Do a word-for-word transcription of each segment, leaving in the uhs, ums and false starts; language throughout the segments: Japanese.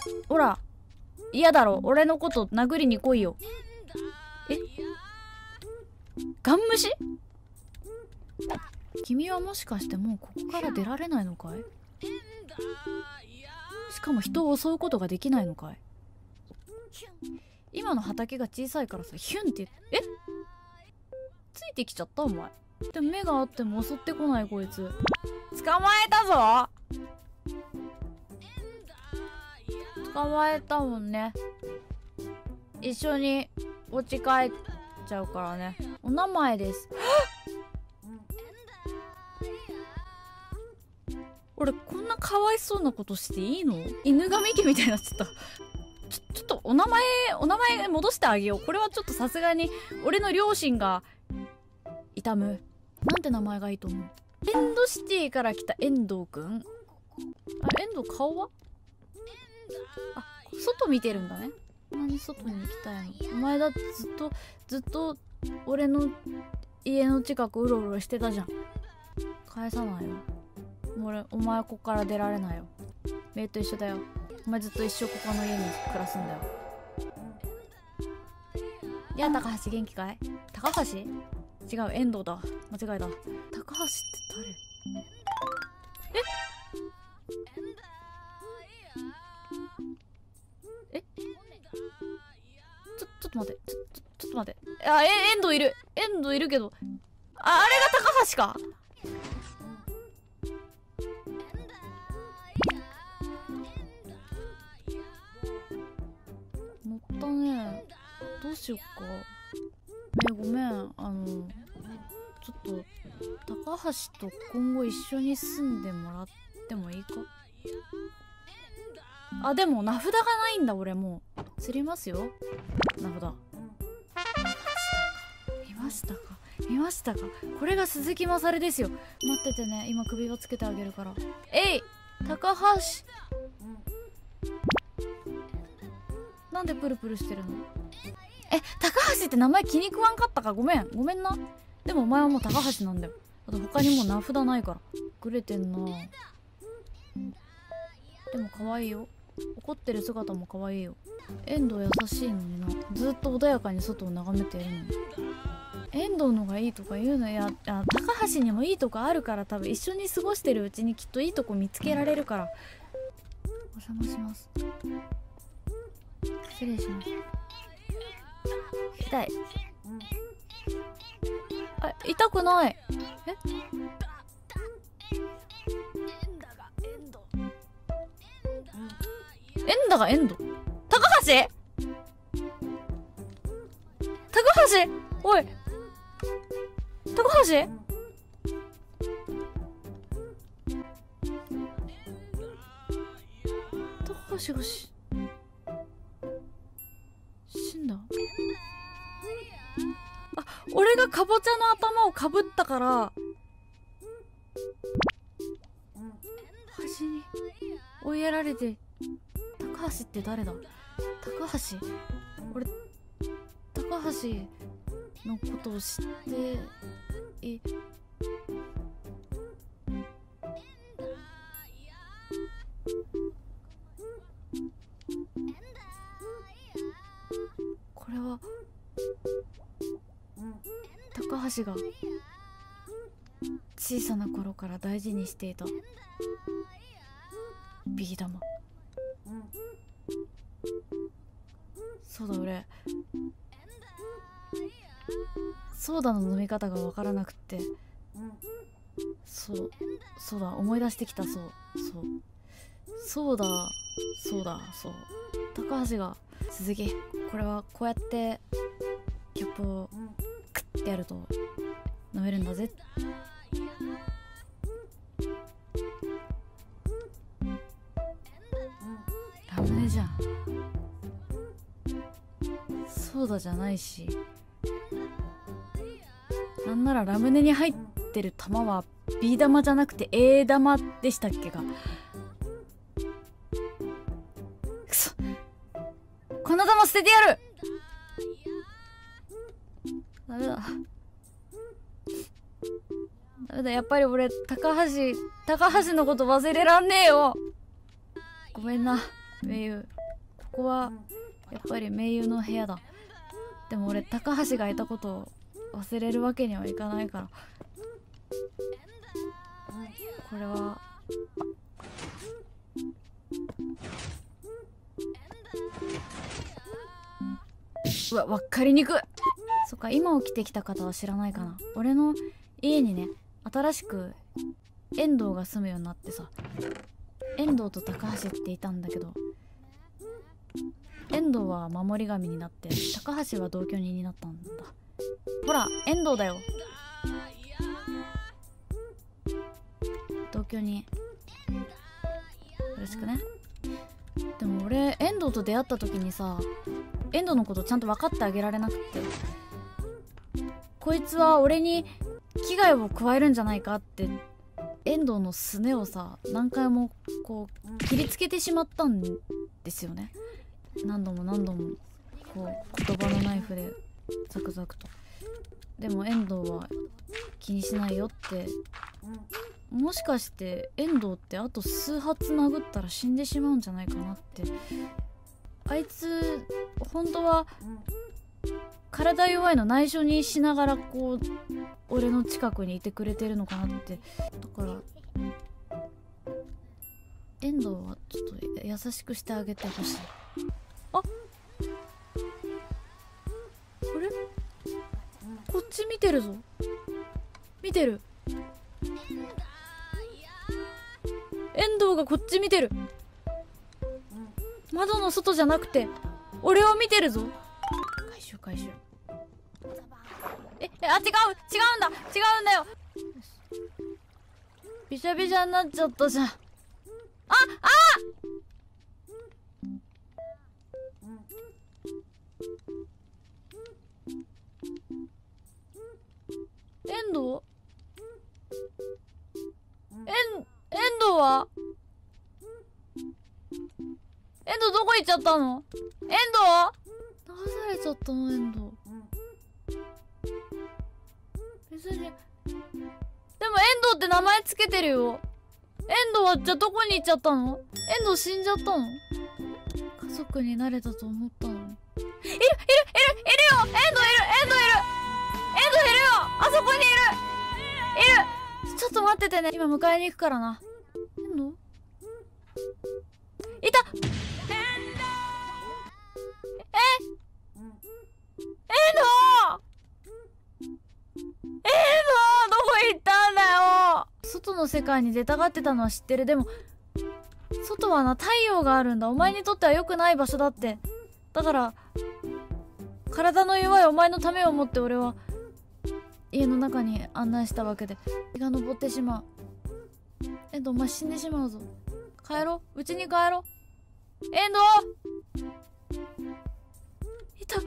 ほら嫌だろ、俺のこと殴りに来いよ。え、ガン無視？君はもしかしてもうここから出られないのかい？しかも人を襲うことができないのかい？今の畑が小さいからさ、ヒュンって、え？ついてきちゃったお前。でも目があっても襲ってこないこいつ。捕まえたぞ。捕まえたもんね。一緒にお家帰っちゃうからね。お名前です。俺こんなかわいそうなことしていいの？犬神家みたいになっちゃった。ちょ、ちょっとお名前、お名前戻してあげよう。これはちょっとさすがに俺の両親が痛む。なんて名前がいいと思う？エンドシティから来た遠藤くん。あ、遠藤顔は？あ、外見てるんだね。何外に行きたいの？お前だってずっとずっと俺の家の近くうろうろしてたじゃん。返さないよ。俺、お前ここから出られないよ。メイと一緒だよ。お前ずっと一生ここの家に暮らすんだよ。いや、高橋元気かい？高橋？違う、遠藤だ。間違いだ。高橋って誰？え？え？ちょ、ちょっと待って。ちょ、ちょ、ちょっと待って。あ、え、遠藤いる。遠藤いるけど。あ、あれが高橋か？乗ったね。どうしよっか。え、ごめん。あの、ちょっと、高橋と今後一緒に住んでもらってもいいか？あ、でも名札がないんだ、俺もう。釣りますよ。名札。見ましたか？見ましたか？これが鈴木まさるですよ。待っててね。今首輪つけてあげるから。えい！高橋！なんでプルプルしてるの？え、高橋って名前気に食わんかったか？ごめん。ごめんな。でもお前はもう高橋なんだよ。あと他にもう名札ないから。くれてんな。でも可愛いよ。怒ってる姿も可愛いよ。遠藤優しいのにな。ずっと穏やかに外を眺めているのに。遠藤のがいいとか言うのや、あ、高橋にもいいとこあるから、多分一緒に過ごしてるうちにきっといいとこ見つけられるから。お邪魔します。失礼します。痛い。あ、痛くない。え？エンダがエンド。高橋？高橋？おい。高橋？高橋がし、死んだ？あ、俺がカボチャの頭をかぶったから端に追いやられて。高橋って誰だ？高橋、俺高橋のことを知っていこれは高橋が小さな頃から大事にしていたビー玉。そうだ、俺ソーダの飲み方が分からなくって、そうそうだ、思い出してきた。そうそうそうだそうだそう高橋が、鈴木、これはこうやってキャップをクッてやると飲めるんだぜ。ラムネじゃん。ソーダじゃないし、なんならラムネに入ってる玉はビー玉じゃなくて A 玉でしたっけが。くそ、この玉捨ててやる。ダメだダメだ、やっぱり俺高橋高橋のこと忘れらんねえよ。ごめんな。 盟友、ここはやっぱり盟友の部屋だ。でも俺高橋がいたことを忘れるわけにはいかないから、これはうわ、分かりにくい。そっか、今起きてきた方は知らないかな。俺の家にね、新しく遠藤が住むようになってさ、遠藤と高橋っていたんだけど、遠藤は守り神になって高橋は同居人になったんだ。ほら、遠藤だよ、同居人。よろしくね。でも俺遠藤と出会った時にさ、遠藤のことちゃんと分かってあげられなくって、こいつは俺に危害を加えるんじゃないかって遠藤のすねをさ、何回もこう切りつけてしまったんですよね。何度も何度もこう言葉のナイフでザクザクと。でも遠藤は気にしないよって。もしかして遠藤ってあと数発殴ったら死んでしまうんじゃないかなって。あいつ本当は体弱いの内緒にしながらこう俺の近くにいてくれてるのかなって。だから遠藤はちょっと優しくしてあげてほしい。あ、あれ、こっち見てるぞ。見てる。遠藤がこっち見てる。窓の外じゃなくて俺を見てるぞ。回収回収。え、え、あ、違う違うんだ違うんだよ。びしゃびしゃになっちゃったじゃん。ああ、遠藤遠遠藤は遠藤どこ行っちゃったの？遠藤流されちゃったの？遠藤別に。でも遠藤って名前つけてるよ。遠藤はじゃあどこに行っちゃったの？遠藤死んじゃったの？家族になれたと思ったのに。いるいるいるいるよ。遠藤いる遠藤いる遠藤いるよ。あそこにいるいる。ちょっと待っててね、今迎えに行くからな。遠藤いた。え遠藤遠藤どこ行ったんだよ。外の世界に出たがってたのは知ってる。でも外はな、太陽があるんだ。お前にとっては良くない場所だって。だから体の弱いお前のためを思って俺は家の中に案内したわけで。日が昇ってしまう。遠藤お前死んでしまうぞ。帰ろう、うちに帰ろう。遠藤いたいた遠藤いた遠藤いた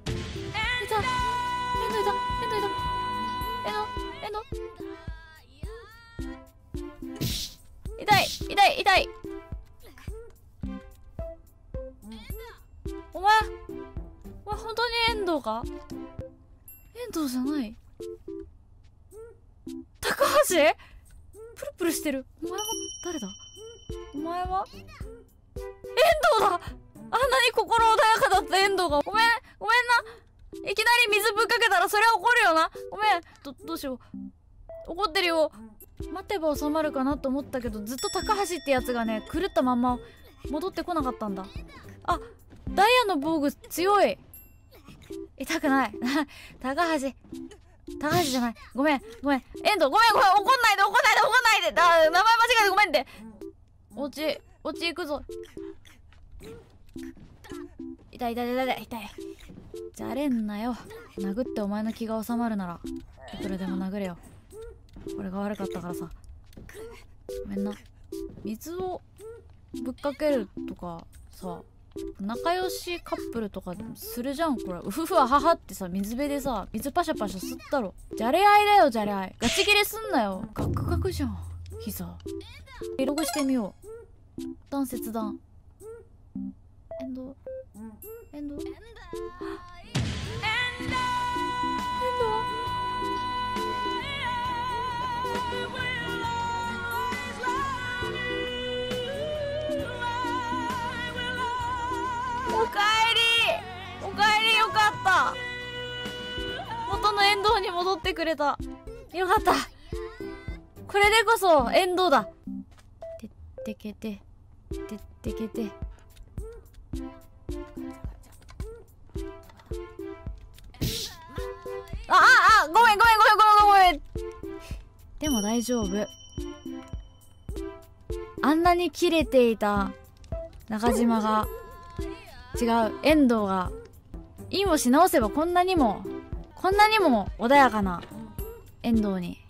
遠藤痛い痛い痛い。お前お前本当に遠藤か？遠藤じゃない。高橋？プルプルしてる。お前は誰だ？お前は遠藤だ。あんなに心穏やかだった遠藤が。ごめんごめんな。いきなり水ぶっかけたらそれは怒るよな。ごめん。どどうしよう。怒ってるよ。待てば収まるかなと思ったけど、ずっと高橋ってやつがね、狂ったまんま戻ってこなかったんだ。あ、ダイヤの防具強い。痛くない高橋高橋じゃない。ごめんごめん遠藤、ごめんごめん、怒んないで怒んないで怒んないで。だ名前間違えてごめんって。お家お家行くぞ。痛い痛い痛い痛い痛い。じゃれんなよ。殴ってお前の気が収まるならいくらでも殴れよ。俺が悪かったからさ。ごめんな。水をぶっかけるとかさ、仲良しカップルとかするじゃん。これうふふはははってさ、水辺でさ水パシャパシャ吸ったろ。じゃれ合いだよじゃれ合い。ガチ切れすんなよ。ガクガクじゃん膝。ログしてみよう。断切断。遠藤遠藤遠藤おかえりおかえり、よかった。元のエンドウに戻ってくれた。よかった。これでこそエンドウだ。てってけててってけて。あああ、ごめんごめんごめんごめんごめん。でも大丈夫。あんなに切れていた中島が違う、遠藤が印をし直せばこんなにもこんなにも穏やかな遠藤に